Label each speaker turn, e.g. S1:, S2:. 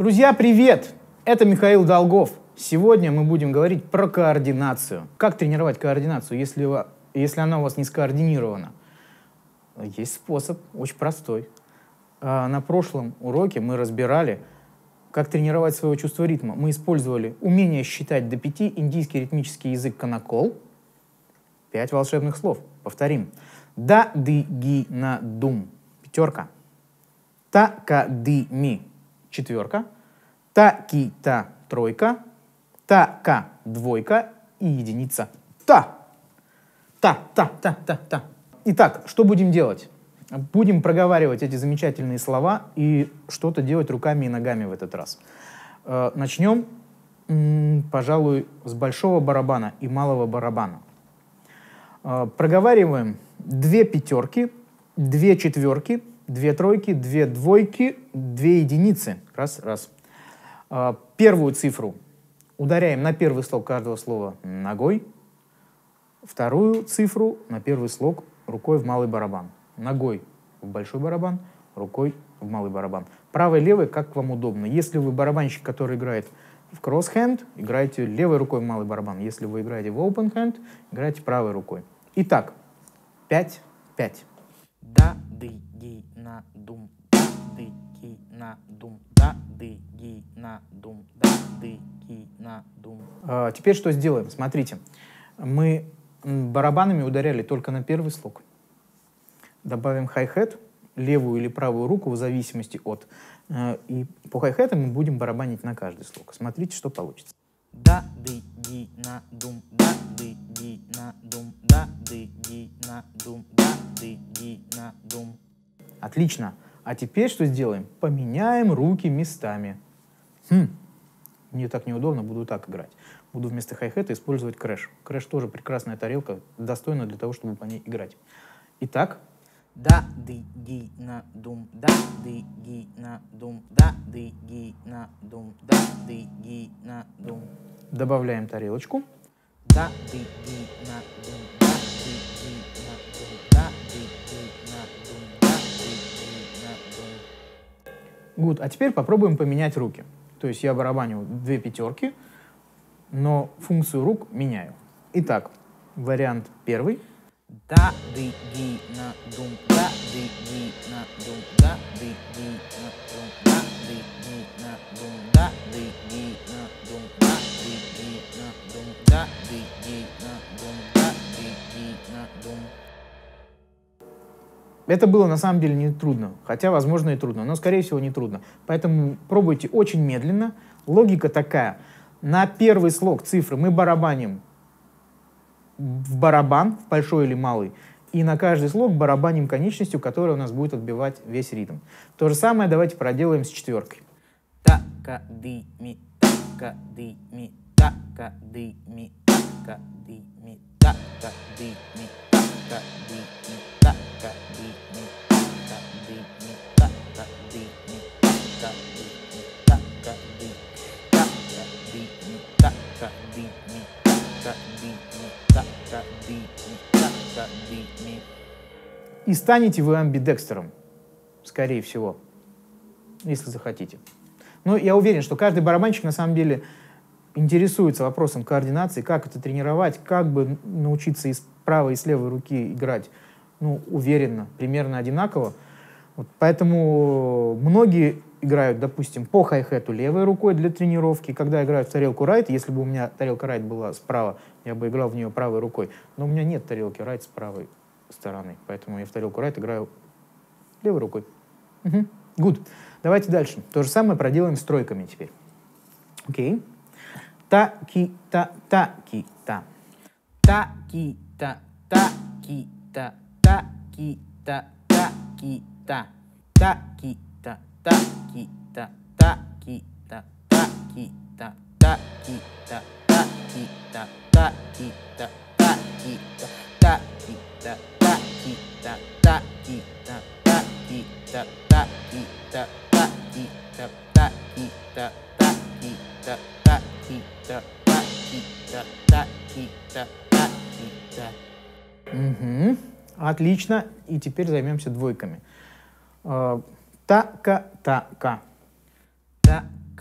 S1: Друзья, привет! Это Михаил Долгов. Сегодня мы будем говорить про координацию. Как тренировать координацию, если она у вас не скоординирована? Есть способ, очень простой. На прошлом уроке мы разбирали, как тренировать свое чувство ритма. Мы использовали умение считать до 5, индийский ритмический язык канакол, 5 волшебных слов. Повторим. Да, ды, ги, на, дум. 5. Та, ка, ды, ми. 4. Та, ки, та. 3. Та, ка. 2. И единица. Та. Та. Итак, что будем делать? Будем проговаривать эти замечательные слова и что-то делать руками и ногами в этот раз. Начнем, пожалуй, с большого барабана и малого барабана. Проговариваем 2 пятерки, 2 четверки, 2 тройки, 2 двойки, 2 единицы. Раз. Первую цифру ударяем на первый слог каждого слова ногой. Вторую цифру на первый слог рукой в малый барабан. Ногой в большой барабан, рукой в малый барабан. Правой, левой, как вам удобно. Если вы барабанщик, который играет в кросс-хенд, играйте левой рукой в малый барабан. Если вы играете в open-хенд, играйте правой рукой. Итак, 5.
S2: Да, ды, ги, на, дум. Да, ды, ги, на, дум. Да, ды, ги, на, дум. Да, ды, ги, на, дум.
S1: Теперь что сделаем? Смотрите. Мы барабанами ударяли только на первый слог. Добавим хай-хет, левую или правую руку в зависимости от. И по хай-хетам мы будем барабанить на каждый слог. Смотрите, что получится.
S2: Да, ды, ги, на, дум. Да, ды, ги, на, дум. Да, ды, ги, на, дум. Да, ды, ги, на, дум.
S1: Отлично. А теперь что сделаем? Поменяем руки местами. Мне так неудобно, буду так играть. Буду вместо хай-хета использовать крэш. Крэш тоже прекрасная тарелка, достойна для того, чтобы по ней играть. Итак.
S2: Да, ды, ги, на, дум. Да, ды, ги, на, дум. Да, ды, ги, на, дум. Да, ды, ги, на, дум.
S1: Добавляем тарелочку.
S2: Да, ды, ги, на, дум. Да, ды, ги, на, дум. Да, ды, ги, на, дум. Да, ды, ги, на, дум.
S1: Good. А теперь попробуем поменять руки. То есть я барабаню 2 пятерки, но функцию рук меняю. Итак, вариант первый.
S2: Да, ды, ги, на, дум. Да, ды, ги, на, дум. Да, ды, ги, на, дум. Да, ды, ги, на, дум. Да, ды, ги, на, дум. Да, ды, ги, на, дум. Да, ды, ги, на, дум. Да, ды, ги, на, дум.
S1: Это было на самом деле не трудно, хотя, возможно, и трудно, но, скорее всего, не трудно. Поэтому пробуйте очень медленно. Логика такая. На первый слог цифры мы барабаним в барабан, в большой или малый, и на каждый слог барабаним конечностью, которая у нас будет отбивать весь ритм. То же самое давайте проделаем с четверкой.
S2: Та, ка, ды, ми, та, ка, ды, ми, та, ка, ды, ми, та, ка, ды, ми, та, ка, ды, ми, та, ка, ды, ми, та, ка, ды, ми, та, ка, ды, ми, та, ка, ды, ми, та, ка, ды, ми, та, ка, ды, та, ка, ды, ми, та, ка, ды, ми, та, ка, ды, ми, та, ка, ды, ми, та, ка, ды, ми.
S1: И станете вы амбидекстером, скорее всего, если захотите. Но я уверен, что каждый барабанщик на самом деле интересуется вопросом координации, как это тренировать, как бы научиться и с правой, и с левой руки играть, уверенно, примерно одинаково. Вот, поэтому многие играют, допустим, по хай-хету левой рукой для тренировки. Когда играют в тарелку райт, если бы у меня тарелка райт была справа, я бы играл в нее правой рукой. Но у меня нет тарелки райт с правой стороны, поэтому я в тарелку райт играю левой рукой. Good. Давайте дальше. То же самое проделаем с тройками теперь. Окей. Та-ки-та, та-ки-та.
S2: Та-ки-та, та-ки-та, та-ки-та, та-ки-та. Та-ки-та, та-ки-та, та-ки-та, та-ки-та, та-ки-та, та-ки-та, та-ки-та, та-ки-та, та-ки-та, та-ки-та, та-ки-та, та-ки-та, та-ки-та, та-ки-та, та-ки-та, та-ки-та, та-ки-та, та-ки-та, та-ки-та, та-ки-та.
S1: Отлично. И теперь займемся двойками. Та-ка-та-ка.
S2: Та-ка.